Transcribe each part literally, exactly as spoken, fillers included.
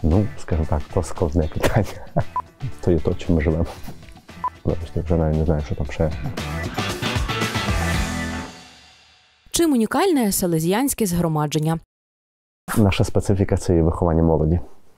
Ну, скажімо так, то складне питання. То є то, чим ми живемо. Вибачте, вже навіть не знаю, що там ще. Чим унікальне селезіянське згромадження? Наша специфіка – це є виховання молоді.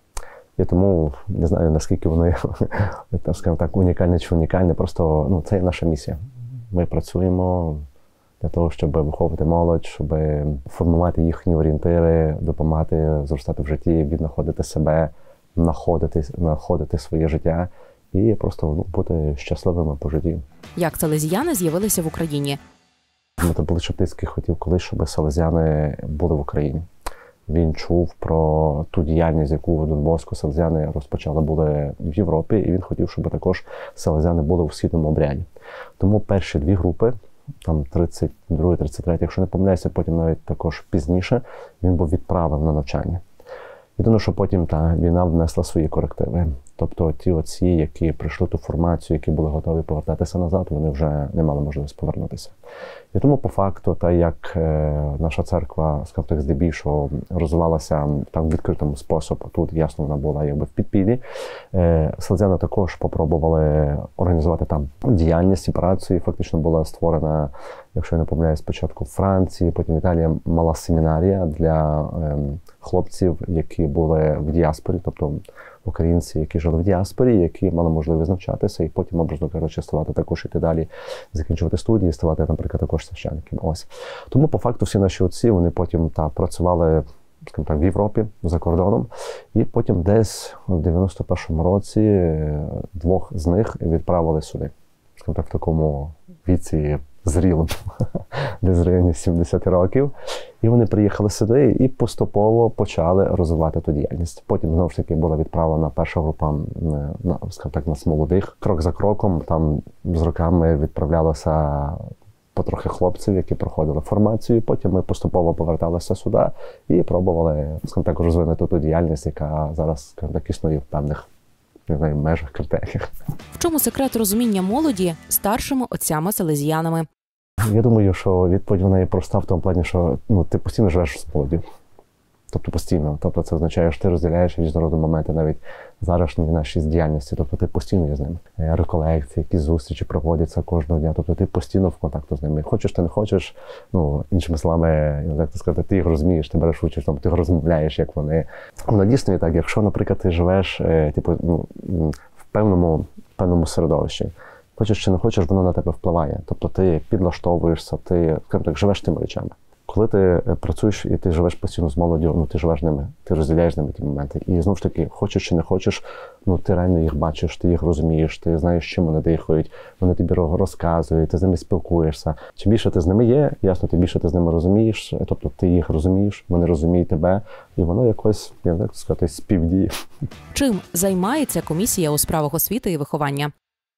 І тому, не знаю, наскільки воно є, скажімо так, унікальне чи унікальне, просто ну, це є наша місія. Ми працюємо для того, щоб виховувати молодь, щоб формувати їхні орієнтири, допомагати зростати в житті, віднаходити себе, знаходити, знаходити своє життя і просто ну, бути щасливими по житті. Як селезіяни з'явилися в Україні? Митрополит Шептицький хотів колись, щоб селезяни були в Україні. Він чув про ту діяльність, яку в Дон Боско селезяни розпочали були в Європі, і він хотів, щоб також селезяни були у східному обряді. Тому перші дві групи, там тридцять другий тридцять третій, якщо не помиляюся, потім навіть також пізніше, він був відправлений на навчання. Єдине, що потім та війна внесла свої корективи. Тобто ті отці, які пройшли ту формацію, які були готові повертатися назад, вони вже не мали можливості повернутися. І тому по факту, та як е, наша церква, скажімо так, здебільшого розвивалася там в відкритому способі, тут ясно вона була якби в підпіллі, е, селезяни також попробували організувати там діяльність і працю, і фактично була створена, якщо я не помиляюсь, спочатку в Франції, потім в Італії, мала семінарія для е, хлопців, які були в діаспорі, тобто українці, які жили в діаспорі, які мали можливість навчатися і потім, образно кажучи, ставати також іти далі, закінчувати студії, ставати, наприклад, також священниками. Ось. Тому, по факту, всі наші отці, вони потім та, працювали, скажімо так, в Європі, за кордоном, і потім десь в дев'яносто першому році двох з них відправили сюди, скажімо так, в такому віці зрілим, десь в районі сімдесят років. І вони приїхали сюди і поступово почали розвивати ту діяльність. Потім, знову ж таки, була відправлена перша група, на, скажімо так, нас молодих. Крок за кроком, там з роками відправлялося потрохи хлопців, які проходили формацію. Потім ми поступово поверталися сюди і пробували, скажімо так, розвинути ту діяльність, яка зараз, скажімо так, існує в певних, не знаю, межах, критеріях. В чому секрет розуміння молоді старшими отцями-селезіянами? Я думаю, що відповідь вона є проста в тому плані, що ну, ти постійно живеш з молоддю. Тобто постійно. Тобто це означає, що ти розділяєш різнородні моменти навіть зараз в нашій діяльності. Тобто ти постійно є з ними. Реколекції, якісь зустрічі проводяться кожного дня. Тобто ти постійно в контакту з ними. Хочеш ти не хочеш, ну, іншими словами, як то сказати, ти їх розумієш, ти береш участь, ти розмовляєш, як вони. Воно дійсно є так, якщо, наприклад, ти живеш типу, ну, в певному, певному середовищі, хочеш чи не хочеш, воно на тебе впливає. Тобто ти підлаштовуєшся, ти, так, живеш тими речами. Коли ти працюєш і ти живеш постійно з молоддю, ну ти живеш ними, ти розділяєш з ними ті моменти. І знову ж таки, хочеш чи не хочеш, ну ти реально їх бачиш, ти їх розумієш, ти знаєш, чим вони дихають, вони тобі розказують, ти з ними спілкуєшся. Чим більше ти з ними є, ясно, тим більше ти з ними розумієш, тобто ти їх розумієш, вони розуміють тебе, і воно якось, я не знаю, як сказати, співдіє. Чим займається комісія у справах освіти і виховання?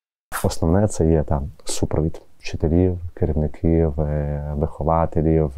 Основне це є там супровід вчителів, керівників, вихователів,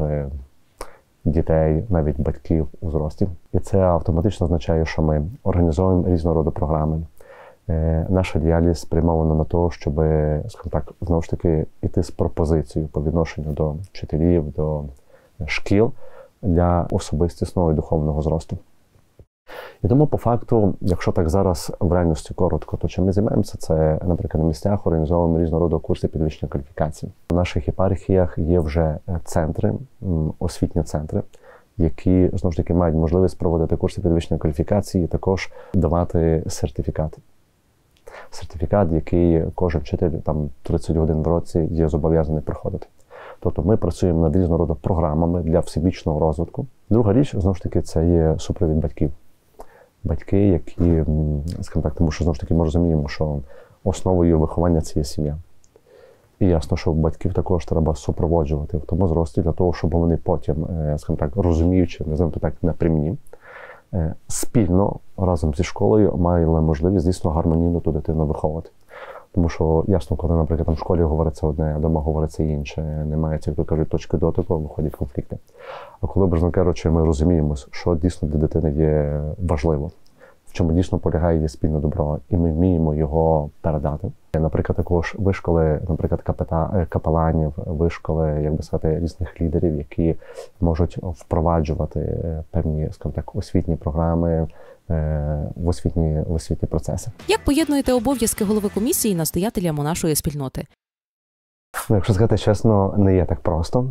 дітей, навіть батьків у зрості. І це автоматично означає, що ми організовуємо різного роду програми. Наша діяльність спрямована на те, щоб, скажімо так, знову ж таки, йти з пропозицією по відношенню до вчителів, до шкіл для особистісного і духовного зросту. І тому, по факту, якщо так зараз в реальності коротко, то чим ми займаємося, це, наприклад, на місцях організовуємо різного роду курси підвищення кваліфікації. У наших єпархіях є вже центри, освітні центри, які, знову ж таки, мають можливість проводити курси підвищення кваліфікації і також давати сертифікат. Сертифікат, який кожен вчитель там тридцять годин в році є зобов'язаний проходити. Тобто ми працюємо над різного роду програмами для всебічного розвитку. Друга річ, знову ж таки, це є супровід батьків. Батьки, які, скажімо так, тому що, знову ж таки, ми розуміємо, що основою виховання – це є сім'я. І ясно, що батьків також треба супроводжувати в тому зрості, для того, щоб вони потім, скажімо так, розуміючи, називаємо так, напрямні, спільно, разом зі школою, мали можливість, дійсно, гармонійно ту дитину виховувати. Тому що, ясно, коли, наприклад, там в школі говориться одне, а вдома говориться інше, немає, як то кажуть, точки дотику, виходять конфлікти. А коли, образно кажучи, ми розуміємо, що дійсно для дитини є важливо, в чому дійсно полягає її спільне добро, і ми вміємо його передати, Наприклад, також вишколи, наприклад, капета, капеланів, вишколи, як би сказати, різних лідерів, які можуть впроваджувати певні, скажімо так, освітні програми, в освітні, в освітні процеси. Як поєднуєте обов'язки голови комісії і настоятеля монашої спільноти? Ну, якщо сказати чесно, не є так просто.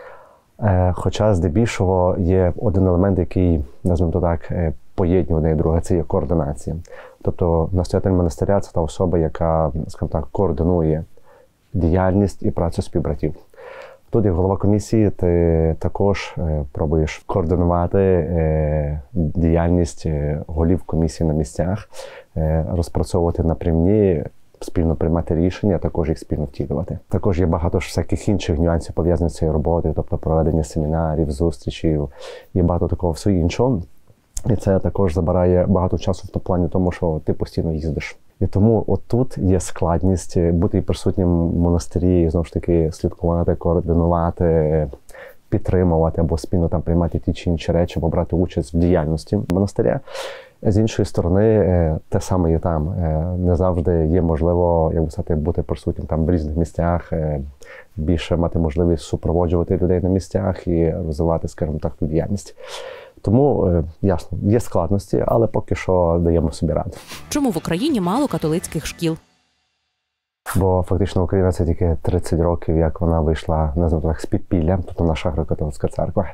Хоча, здебільшого, є один елемент, який, назвемо то так, поєднує одне і друге, це є координація. Тобто настоятель монастиря – це та особа, яка, скажімо так, координує діяльність і працю співбратів. Тут, як голова комісії, ти також пробуєш координувати діяльність голів комісії на місцях, розпрацьовувати напрямні, спільно приймати рішення, а також їх спільно втілювати. Також є багато ж всяких інших нюансів пов'язаних з цією роботою, тобто проведення семінарів, зустрічей, є багато такого всього іншого. І це також забирає багато часу в тому плані, тому що ти постійно їздиш. І тому отут є складність бути присутнім в монастирі, знову ж таки, слідкувати, координувати, підтримувати або спільно там приймати ті чи інші речі, або брати участь в діяльності монастиря. З іншої сторони, те саме і там. Не завжди є можливо, як би сказати, бути присутнім там в різних місцях, більше мати можливість супроводжувати людей на місцях і розвивати, скажімо так, ту діяльність. Тому, ясно, є складності, але поки що даємо собі раду. Чому в Україні мало католицьких шкіл? Бо фактично Україна – це тільки тридцять років, як вона вийшла, називаємо так, з підпілля, тобто наша греко-католицька церква.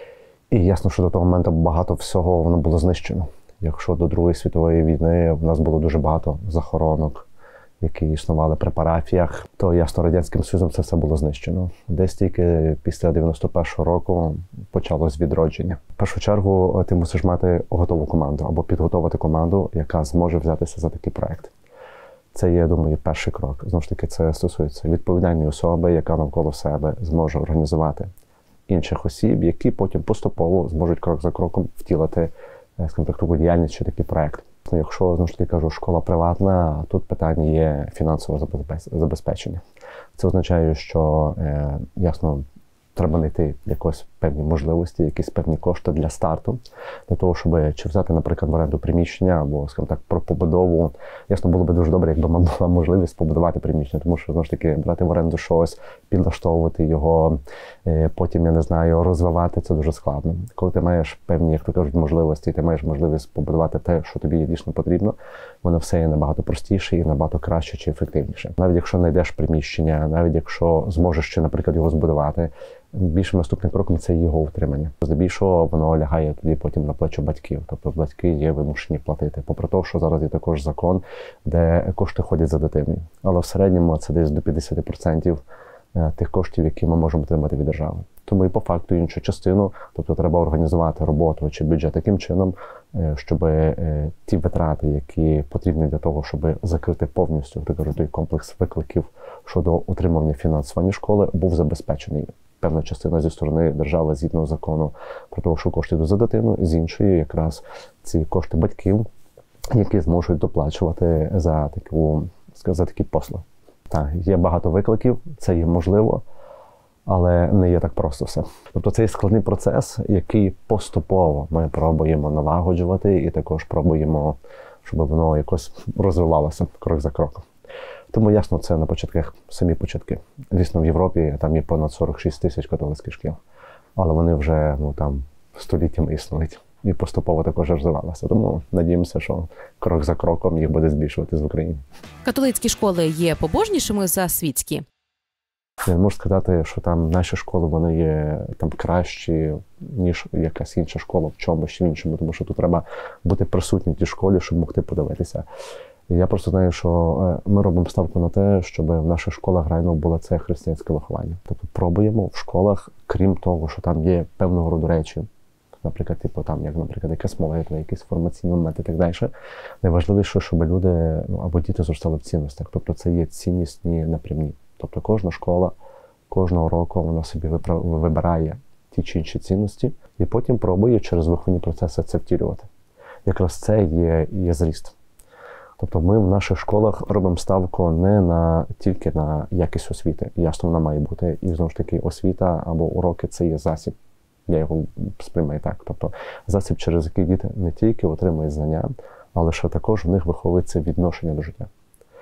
І ясно, що до того моменту багато всього воно було знищено. Якщо до Другої світової війни в нас було дуже багато захоронок, які існували при парафіях, то ясно, Радянським Союзом це все було знищено. Десь тільки після дев'яносто першого року почалось відродження. В першу чергу ти мусиш мати готову команду або підготовити команду, яка зможе взятися за такий проект. Це є, я думаю, перший крок. Знову ж таки, це стосується відповідальної особи, яка навколо себе зможе організувати інших осіб, які потім поступово зможуть крок за кроком втілити, скажімо так, таку діяльність чи такий проект. Якщо, знову ж таки кажу, школа приватна, тут питання є фінансового забезпечення. Це означає, що, ясно, треба знайти якось певні можливості, якісь певні кошти для старту, для того, щоб чи взяти, наприклад, в оренду приміщення, або, скажімо так, про побудову. Ясно, було б дуже добре, якби була можливість побудувати приміщення, тому що, знову ж таки, брати в оренду щось, підлаштовувати його, потім, я не знаю, розвивати – це дуже складно. Коли ти маєш певні, як то кажуть, можливості, ти маєш можливість побудувати те, що тобі дійсно потрібно, воно все є набагато простіше і набагато краще чи ефективніше. Навіть якщо знайдеш приміщення, навіть якщо зможеш ще, наприклад, його збудувати, більшим наступним кроком це його утримання. Здебільшого воно лягає тоді потім на плечі батьків. Тобто батьки є вимушені платити. Попри те, що зараз є також закон, де кошти ходять за дитиною. Але в середньому це десь до п'ятдесят відсотків тих коштів, які ми можемо отримати від держави. Тому і по факту іншу частину, тобто треба організувати роботу чи бюджет таким чином, щоб ті витрати, які потрібні для того, щоб закрити повністю той комплекс викликів щодо утримання фінансування школи, був забезпечений. Певна частина зі сторони держави згідно закону про те, що кошти йдуть за дитину, з іншої якраз ці кошти батьків, які зможуть доплачувати за таку, за такі послуги. Так, є багато викликів, це є можливо, але не є так просто все. Тобто це є складний процес, який поступово ми пробуємо налагоджувати і також пробуємо, щоб воно якось розвивалося крок за кроком. Тому, ясно, це на початках самі початки. Звісно, в Європі там є понад сорок шість тисяч католицьких шкіл, але вони вже, ну, там, століттями існують і поступово також розвивалися. Тому надіємося, що крок за кроком їх буде збільшуватись в Україні. Католицькі школи є побожнішими за світські? Я не можу сказати, що там наші школи, вони є там кращі, ніж якась інша школа в чомусь чи іншому, тому що тут треба бути присутнім в тій школі, щоб могти подивитися. Я просто знаю, що ми робимо ставку на те, щоб в наших школах реально було це християнське виховання. Тобто пробуємо в школах, крім того, що там є певного роду речі, наприклад, типу там, як, наприклад, якась молитва, якісь формаційні моменти і так далі. Найважливіше, щоб люди, ну, або діти зростали в цінностях. Тобто це є ціннісні напрямні. Тобто кожна школа, кожного року вона собі вибирає ті чи інші цінності і потім пробує через виховні процеси це втілювати. Якраз це є, є зріст. Тобто ми в наших школах робимо ставку не на, тільки на якість освіти. Ясно, вона має бути. І, знову ж таки, освіта або уроки – це є засіб. Я його сприймаю так. Тобто засіб, через який діти не тільки отримують знання, але що також в них виховується відношення до життя.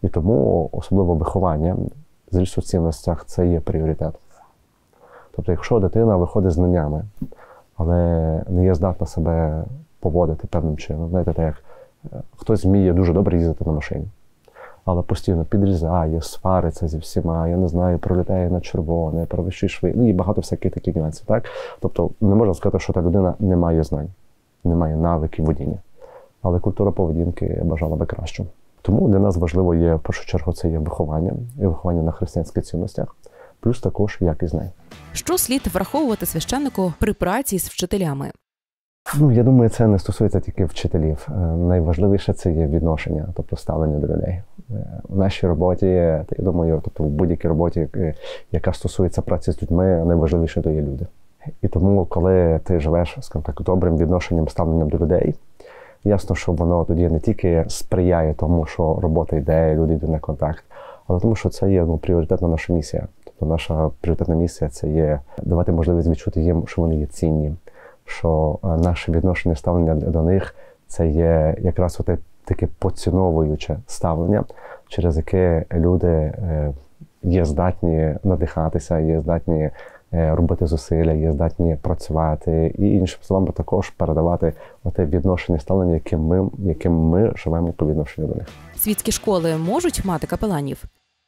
І тому особливо виховання, зріст у цінностях – це є пріоритет. Тобто, якщо дитина виходить з знаннями, але не є здатна себе поводити певним чином, знаєте, так як хтось вміє дуже добре їздити на машині, але постійно підрізає, свариться зі всіма, я не знаю, пролітає на червоне, перевищує швидкість, ну і багато всяких таких нюансів, так? Тобто, не можна сказати, що та людина не має знань, не має навиків водіння, але культура поведінки бажала би кращу. Тому для нас важливо є, в першу чергу, це є виховання, і виховання на християнських цінностях, плюс також якість знань. Що слід враховувати священнику при праці з вчителями? Ну, я думаю, це не стосується тільки вчителів. Найважливіше це є відношення, тобто ставлення до людей. В нашій роботі, я думаю, тобто в будь-якій роботі, яка стосується праці з людьми, найважливіше то є люди. І тому, коли ти живеш, скажімо так, добрим відношенням, ставленням до людей, ясно, що воно тоді не тільки сприяє тому, що робота йде, люди йдуть на контакт, але тому, що це є ну, пріоритетна наша місія. Тобто наша пріоритетна місія – це є давати можливість відчути їм, що вони є цінні, що наше відношення, ставлення до них – це є якраз оте таке поціновуюче ставлення, через яке люди є здатні надихатися, є здатні робити зусилля, є здатні працювати і, іншими словами, також передавати оте відношення, ставлення, яким ми, яким ми живемо по відношенню до них. Світські школи можуть мати капеланів?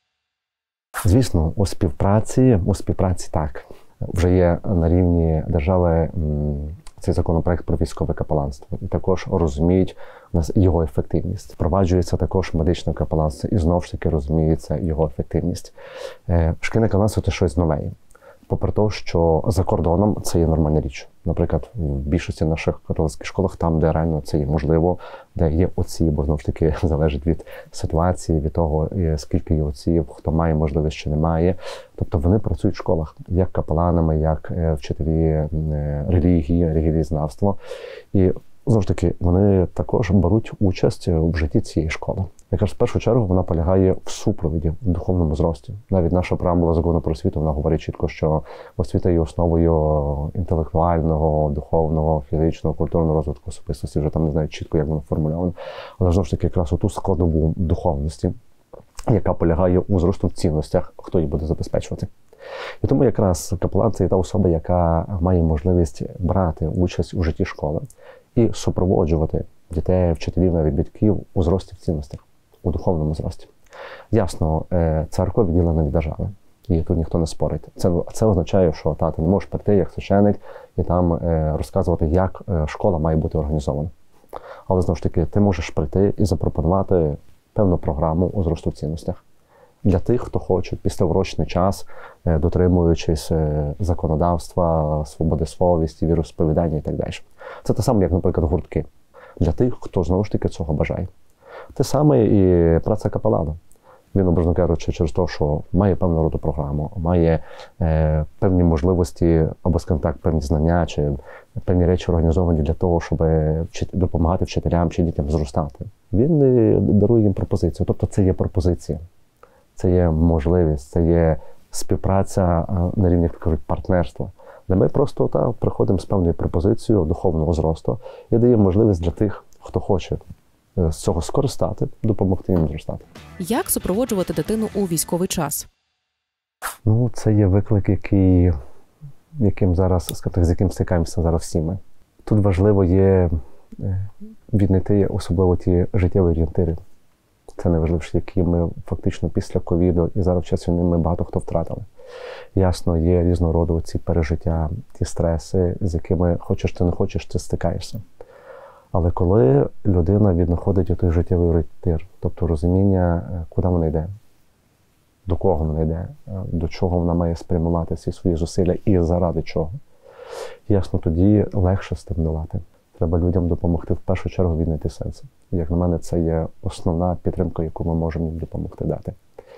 Звісно, у співпраці, у співпраці так. Вже є на рівні держави цей законопроект про військове капеланство. І також розуміють у нас його ефективність. Впроваджується також медичне капеланство і знову ж таки розуміється його ефективність. Шкільне капеланство – це щось нове. Попри те, що за кордоном це є нормальна річ. Наприклад, в більшості наших католицьких школах, там, де реально це є можливо, де є отці, бо знову ж таки залежить від ситуації, від того, скільки є отців, хто має можливість чи не має. Тобто вони працюють в школах як капеланами, як вчителі релігії, релігієзнавства. І знову ж таки, вони також беруть участь в житті цієї школи. Якраз в першу чергу вона полягає в супровіді, в духовному зрості. Навіть наша преамбула закону про освіту, вона говорить чітко, що освіта є основою інтелектуального, духовного, фізичного, культурного розвитку особистості. Вже там не знаю чітко, як воно формульовано. Але знову ж таки, якраз оту складову духовності, яка полягає у зросту в цінностях, хто її буде забезпечувати. І тому якраз капелан – це є та особа, яка має можливість брати участь у житті школи і супроводжувати дітей, вчителів, навіть батьків у зрості в цінностях, у духовному зрості. Ясно, церква відділена від держави, і тут ніхто не спорить. Це, це означає, що та, ти не можеш прийти як священик і там розказувати, як школа має бути організована. Але, знову ж таки, ти можеш прийти і запропонувати певну програму у зросту в цінностях. Для тих, хто хоче післяврочний час, дотримуючись законодавства, свободи совісті, віросповідання і так далі. Це те саме, як, наприклад, гуртки. Для тих, хто, знову ж таки, цього бажає. Те саме і праця капелана. Він, образно кажучи, через те, що має певну роду програму, має е, певні можливості, або, скажімо так, певні знання, чи певні речі організовані для того, щоб вчит... допомагати вчителям чи дітям зростати. Він е, дарує їм пропозицію. Тобто це є пропозиція, це є можливість, це є співпраця на рівні, як кажуть, партнерства. Де ми просто та, приходимо з певною пропозицією духовного зросту і даємо можливість для тих, хто хоче з цього скористати, допомогти їм зростати. Як супроводжувати дитину у військовий час? Ну, це є виклик, який, яким зараз, скажімо, з яким стикаємося зараз всі ми. Тут важливо є віднайти особливо ті життєві орієнтири. Це найважливіше, які ми фактично після ковіду і зараз в час війни ми багато хто втратили. Ясно, є різного роду ці пережиття, ті стреси, з якими хочеш ти не хочеш, ти стикаєшся. Але коли людина віднаходить той життєвий орієнтир, тобто розуміння, куди вона йде, до кого вона йде, до чого вона має спрямувати всі свої зусилля і заради чого, ясно, тоді легше з тим долати. Треба людям допомогти в першу чергу віднайти сенс. Як на мене, це є основна підтримка, яку ми можемо їм допомогти дати.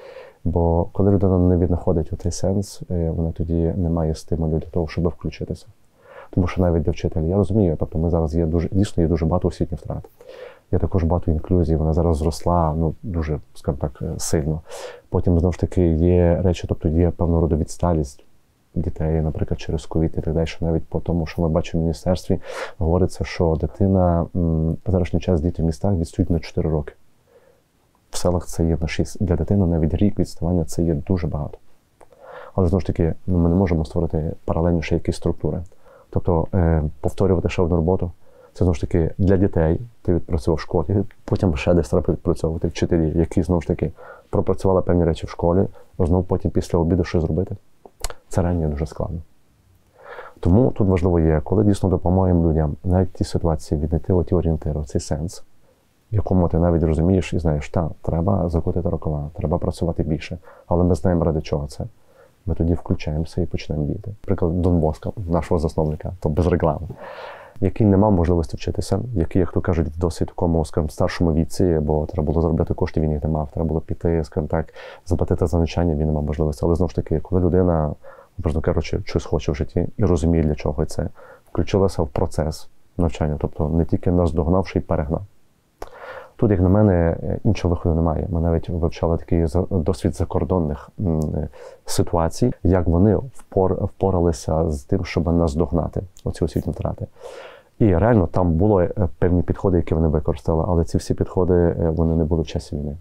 Бо коли людина не віднаходить цей сенс, вона тоді не має стимулю для того, щоб включитися. Тому що навіть для вчителя, я розумію, тобто ми зараз є дуже, дійсно є дуже багато освітніх втрат. Є також багато інклюзій, вона зараз зросла, ну, дуже, скажімо так, сильно. Потім, знову ж таки, є речі, тобто є певного роду відсталість дітей, наприклад, через ковід і так далі, що навіть по тому, що ми бачимо в міністерстві, говориться, що дитина, в теперішній час діти в містах відстають на чотири роки. селах це є на шість, для дитини навіть рік відставання це є дуже багато. Але, знову ж таки, ну, ми не можемо створити паралельно ще якісь структури. Тобто, е, повторювати ще одну роботу, це, знову ж таки, для дітей, ти відпрацював в школі, потім ще десь треба відпрацьовувати вчителі, які, знову ж таки, пропрацювали певні речі в школі, а знову потім після обіду щось зробити. Це реально дуже складно. Тому тут важливо є, коли дійсно допомагаємо людям навіть в тій ситуації віднайти оті орієнтири, цей сенс, в якому ти навіть розумієш і знаєш, так, треба закотити рукава, треба працювати більше, але ми знаємо, ради чого це. Ми тоді включаємося і почнемо діяти. Приклад Дон Боска, нашого засновника, то без реклами, який не мав можливості вчитися, який, як то кажуть, в досить такому, скажімо, старшому віці, бо треба було заробляти кошти, він їх не мав, треба було піти, скажімо так, заплатити за навчання, він не мав можливості. Але, знову ж таки, коли людина, образно кажучи, щось хоче в житті і розуміє, для чого це, включилася в процес навчання, тобто не тільки наздогнавши і перегнав. Тут, як на мене, іншого виходу немає. Ми навіть вивчали такий досвід закордонних ситуацій, як вони впоралися з тим, щоб наздогнати оці освітні втрати. І реально там були певні підходи, які вони використали, але ці всі підходи, вони не були в часі війни.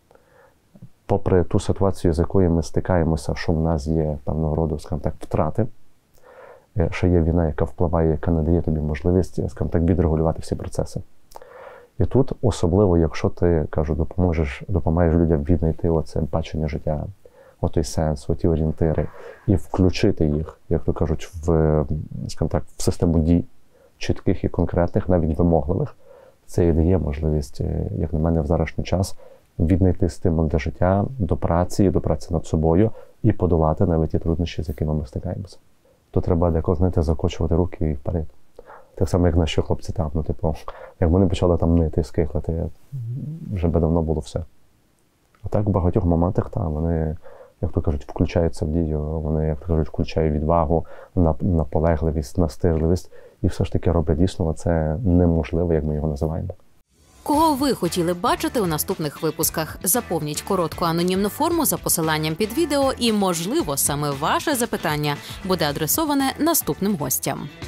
Попри ту ситуацію, з якою ми стикаємося, що в нас є певного роду, скажімо так, втрати, що є війна, яка впливає, яка не дає тобі можливість, скажімо так, відрегулювати всі процеси. І тут особливо, якщо ти, кажу, допоможеш, допомагаєш людям віднайти оце бачення життя, отой сенс, оті орієнтири, і включити їх, як то кажуть, в, скажімо так, в систему дій, чітких і конкретних, навіть вимогливих, це і дає можливість, як на мене, в зарашній час віднайти стимул для життя, до праці, до праці над собою і подолати навіть ті труднощі, з якими ми стикаємося. То треба деколи, знаєте, закочувати руки і вперед. Так само, як наші хлопці там, ну, типу, як вони почали там нити, скихлити, вже би давно було все. А так в багатьох моментах, там, вони, як то кажуть, включаються в дію, вони, як то кажуть, включають відвагу, наполегливість, настирливість, і все ж таки роблять дійсно це неможливе, як ми його називаємо. Кого ви хотіли бачити у наступних випусках? Заповніть коротку анонімну форму за посиланням під відео і, можливо, саме ваше запитання буде адресоване наступним гостям.